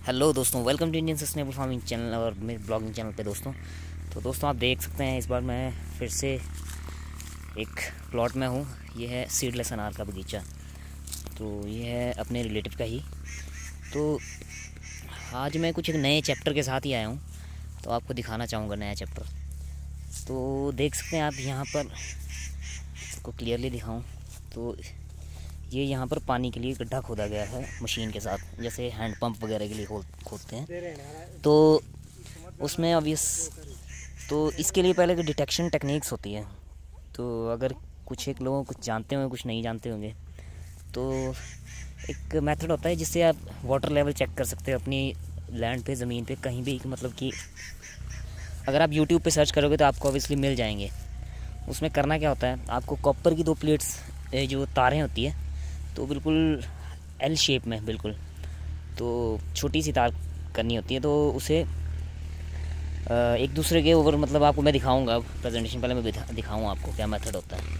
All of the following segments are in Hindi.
हेलो दोस्तों, welcome to Indian sustainable farming channel और मेरे ब्लॉगिंग चैनल पे दोस्तों आप देख सकते हैं इस बार मैं फिर से एक प्लॉट में हूँ। ये है सीडलेस अनार का बगीचा। तो ये है अपने रिलेटिव का ही। तो आज मैं कुछ एक नए चैप्टर के साथ ही आया हूँ, तो आपको दिखाना चाहूँगा नया चैप्टर। तो देख सकते हैं आप यहाँ पर, आपको क्लियरली दिखाऊँ तो ये यहाँ पर पानी के लिए गड्ढा खोदा गया है मशीन के साथ, जैसे हैंड पंप वगैरह के लिए खोदते हैं। तो उसमें तो इसके लिए पहले डिटेक्शन टेक्निक्स होती है। तो अगर कुछ एक लोगों कुछ जानते होंगे, कुछ नहीं जानते होंगे, तो एक मेथड होता है जिससे आप वाटर लेवल चेक कर सकते हो अपनी लैंड पे, ज़मीन पे, कहीं भी। मतलब कि अगर आप यूट्यूब पे सर्च करोगे तो आपको ऑब्वियसली मिल जाएंगे। उसमें करना क्या होता है, आपको कॉपर की 2 प्लेट्स जो तारें होती है, तो बिल्कुल एल शेप में, बिल्कुल तो छोटी सी तार करनी होती है। तो उसे एक दूसरे के ऊपर, मतलब आपको मैं दिखाऊंगा प्रेजेंटेशन, पहले मैं दिखाऊँ आपको क्या मेथड होता है।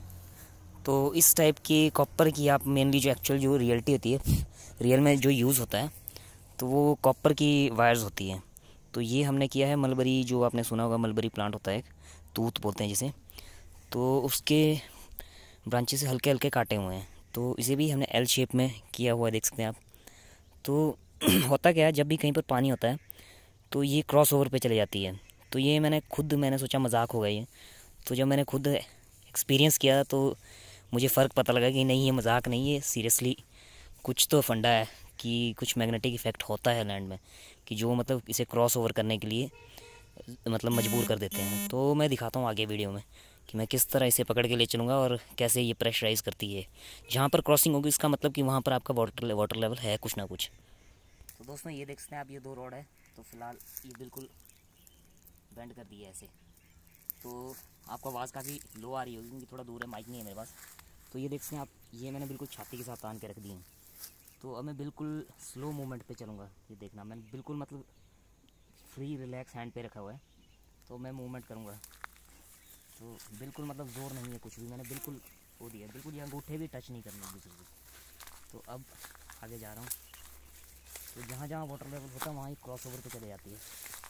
तो इस टाइप की कॉपर की आप मेनली जो एक्चुअल जो रियलिटी होती है, रियल में जो यूज़ होता है, तो वो कॉपर की वायर्स होती है। तो ये हमने किया है मलबरी, जो आपने सुना होगा मलबरी प्लांट होता है, एक तूत बोलते हैं जिसे, तो उसके ब्रांचेस से हल्के हल्के काटे हुए हैं। तो इसे भी हमने एल शेप में किया हुआ है, देख सकते हैं आप। तो होता क्या है, जब भी कहीं पर पानी होता है तो ये क्रॉस ओवर पे चले जाती है। तो ये मैंने सोचा मजाक होगा ये, तो जब मैंने खुद एक्सपीरियंस किया तो मुझे फ़र्क पता लगा कि नहीं, ये मजाक नहीं है, सीरियसली कुछ तो फंडा है कि कुछ मैग्नेटिक इफेक्ट होता है लैंड में, कि जो मतलब इसे क्रॉस ओवर करने के लिए मतलब मजबूर कर देते हैं। तो मैं दिखाता हूँ आगे वीडियो में कि मैं किस तरह इसे पकड़ के ले चलूँगा और कैसे ये प्रेशराइज करती है। जहाँ पर क्रॉसिंग होगी इसका मतलब कि वहाँ पर आपका वाटर लेवल है कुछ ना कुछ। तो दोस्तों ये देख सकते हैं आप, ये 2 रोड है। तो फिलहाल ये बिल्कुल बेंड कर दी है ऐसे। तो आपको आवाज़ काफ़ी लो आ रही होगी क्योंकि थोड़ा दूर है, माइक नहीं है मेरे पास। तो ये देख सकते हैं आप, ये मैंने बिल्कुल छाती के साथ तान के रख दी है। तो अब मैं बिल्कुल स्लो मूवमेंट पे चलूँगा। ये देखना, मैंने बिल्कुल मतलब फ्री रिलैक्स हैंड पे रखा हुआ है। तो मैं मूवमेंट करूँगा तो बिल्कुल मतलब ज़ोर नहीं है कुछ भी, मैंने बिल्कुल वो दिया, बिल्कुल ये अंगूठे भी टच नहीं करने दूसरे से। तो अब आगे जा रहा हूँ। तो जहाँ जहाँ वाटर लेवल होता है वहाँ ही क्रॉस ओवर पे चले जाती है।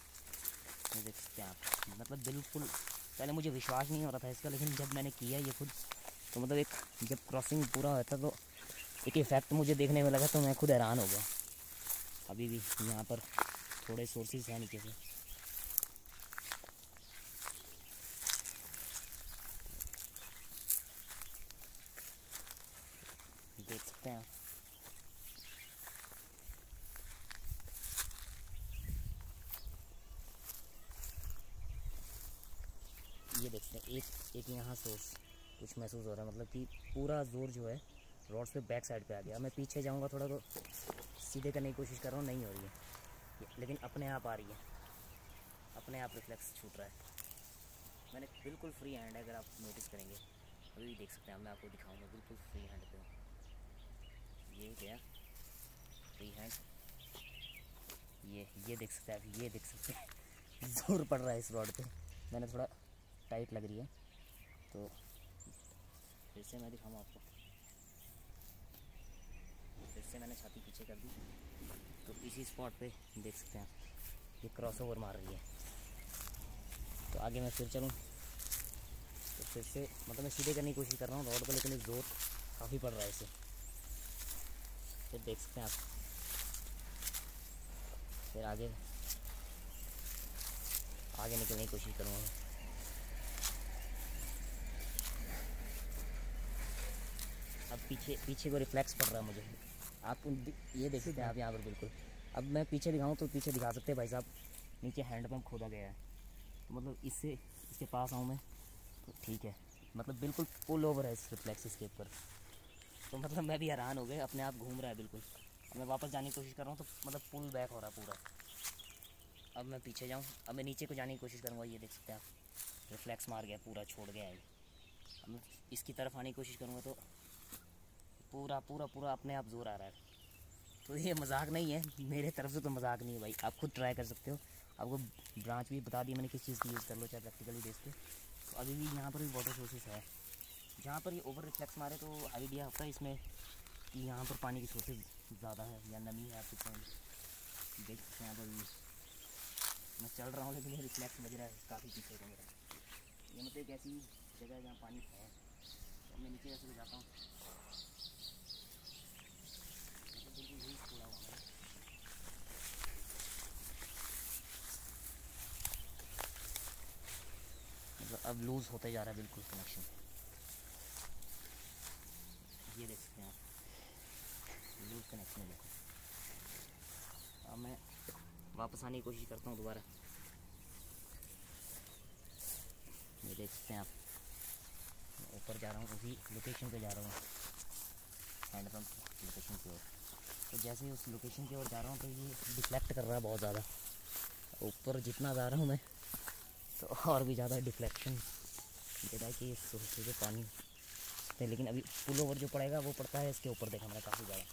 ये देख सकते हैं आप, मतलब बिल्कुल पहले मुझे विश्वास नहीं हो रहा था इसका, लेकिन जब मैंने किया ये खुद, तो मतलब एक जब क्रॉसिंग पूरा होता तो एक इफ़ेक्ट मुझे देखने में लगा, तो मैं खुद हैरान हो गया। अभी भी यहाँ पर थोड़े सोर्सेज हैं नीचे से। देख सकते हैं आप, ये देखते हैं एक यहाँ सोर्स कुछ महसूस हो रहा है, मतलब कि पूरा जोर जो है रोड पे बैक साइड पे आ गया। मैं पीछे जाऊँगा थोड़ा, तो सीधे करने की कोशिश कर रहा हूँ, नहीं हो रही है, लेकिन अपने आप आ रही है, अपने आप रिफ्लेक्स छूट रहा है। मैंने बिल्कुल फ्री हैंड है, अगर आप नोटिस करेंगे अभी भी देख सकते हैं, मैं आपको दिखाऊंगा बिल्कुल फ्री हैंड पे हूँ। ये क्या फ्री हैंड, ये देख सकते हैं आप, ये देख सकते हैं जोर पड़ रहा है इस रॉड पे, मैंने थोड़ा टाइट लग रही है। तो फिर से मैं दिखाऊँ आपको, फिर से मैंने छाती पीछे कर दी। तो इसी स्पॉट पे देख सकते हैं आप, ये क्रॉस ओवर मार रही है। तो आगे मैं फिर चलूँ तो फिर से मतलब मैं सीधे करने की कोशिश कर रहा हूँ रोड को, लेकिन जोर काफ़ी पड़ रहा है इसे। फिर देख सकते हैं आप, फिर आगे निकलने की कोशिश करूँगा। अब पीछे को रिफ्लेक्स पड़ रहा है मुझे, आप ये देख सकते हैं आप यहाँ पर बिल्कुल। अब मैं पीछे दिखाऊँ तो पीछे दिखा सकते हैं भाई साहब, नीचे हैंड पंप खोदा गया है। तो मतलब इसके पास आऊँ मैं तो ठीक है, मतलब बिल्कुल पुल ओवर है इस रिफ्लेक्स इसके ऊपर। तो मतलब मैं भी हैरान हो गया, अपने आप घूम रहा है बिल्कुल। अब मैं वापस जाने की कोशिश कर रहा हूँ तो मतलब पुल बैक हो रहा है पूरा। अब मैं पीछे जाऊँ, अब मैं नीचे को जाने की कोशिश करूँगा। ये देख सकते हैं आप, रिफ्लेक्स मार गया, पूरा छोड़ गया है। अब मैं इसकी तरफ आने की कोशिश करूँगा तो पूरा पूरा पूरा अपने आप जोर आ रहा है। तो ये मजाक नहीं है, मेरे तरफ से तो मजाक नहीं है भाई, आप खुद ट्राई कर सकते हो। आपको ब्रांच भी बता दी मैंने किस चीज़ की यूज़ कर लो, चाहे प्रैक्टिकली बेस पे। तो अभी भी यहाँ पर भी वाटर सोर्सेस है, जहाँ पर ये ओवर रिफ्लेक्स मारे तो आइडिया होता है इसमें कि यहाँ पर पानी की सोर्सेज ज़्यादा है या नमी है, आप कुछ देख सकते हैं आप। अभी मैं चल रहा हूँ लेकिन ये रिफ्लेक्स बज रहा है काफ़ी पीछे को मेरा। ये मतलब एक ऐसी जगह है जहाँ पानी है। तो मैं नीचे ऐसे जाता हूँ, बिल्कुल यही छोड़ा हुआ है। मतलब अब लूज़ होते जा रहा है बिल्कुल कनेक्शन। ये देख सकते हैं आप, लूज़ कनेक्शन है बिल्कुल। अब मैं वापस आने की कोशिश करता हूँ दोबारा। ये देख सकते हैं आप, ऊपर जा रहा हूँ, उसी लोकेशन पे जा रहा हूँ, हैंडपम्प लोकेशन की ओर। तो जैसे ही उस लोकेशन की ओर जा रहा हूँ तो ये डिफ्लेक्ट कर रहा है बहुत ज़्यादा। ऊपर जितना जा रहा हूँ मैं तो और भी ज़्यादा डिफ्लेक्शन दे रहा है कि सोचे जो पानी है। लेकिन अभी पुल ओवर जो पड़ेगा वो पड़ता है इसके ऊपर, देखा मैंने काफ़ी ज़्यादा।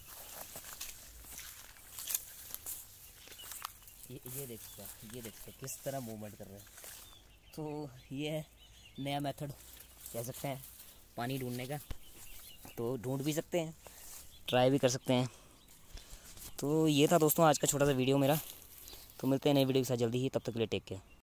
ये देख सकते हैं, ये देख सकते हैं किस तरह मूवमेंट कर रहे हैं। तो ये है नया मेथड कह सकते हैं पानी ढूंढने का। तो ढूंढ भी सकते हैं, ट्राई भी कर सकते हैं। तो ये था दोस्तों आज का छोटा सा वीडियो मेरा। तो मिलते हैं नई वीडियो के साथ जल्दी ही, तब तक के लिए टेक केयर।